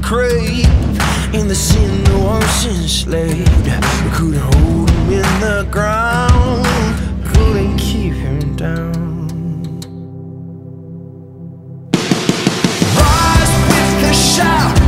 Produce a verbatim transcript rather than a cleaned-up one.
crave in the sin that was enslaved. We couldn't hold him in the ground, couldn't keep him down. Rise with the shout,